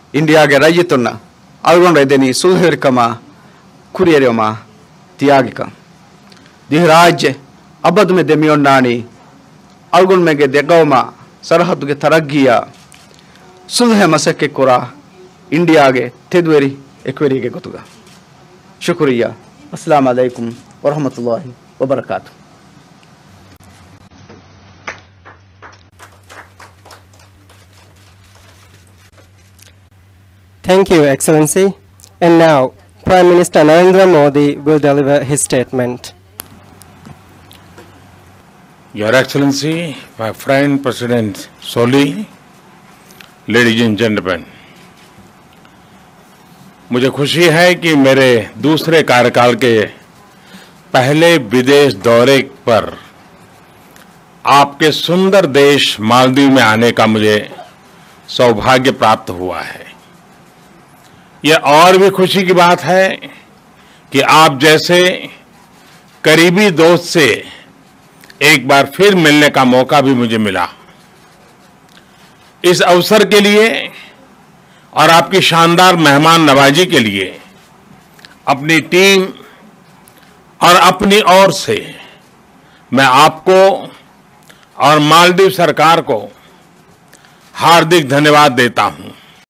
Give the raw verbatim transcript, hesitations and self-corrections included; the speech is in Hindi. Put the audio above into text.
India ge rayituna algon redeni sulhirkama kuriyerema tiagika dihraj abad me demionnani algon mege degawma sarhad ge taraggiya sulh masake kura India ge tedweri ekweri ge gotuga shukriya assalamu alaikum wa rahmatullahi wa barakatuh. Thank you, Excellency. And now, Prime Minister Narendra Modi will deliver his statement. Your Excellency, my friend President Soli, ladies and gentlemen, मुझे खुशी है कि मेरे दूसरे कार्यकाल के पहले विदेश दौरे पर आपके सुंदर देश मालदीव में आने का मुझे सौभाग्य प्राप्त हुआ है। यह और भी खुशी की बात है कि आप जैसे करीबी दोस्त से एक बार फिर मिलने का मौका भी मुझे मिला। इस अवसर के लिए और आपकी शानदार मेहमान नवाजी के लिए अपनी टीम और अपनी ओर से मैं आपको और मालदीव सरकार को हार्दिक धन्यवाद देता हूं।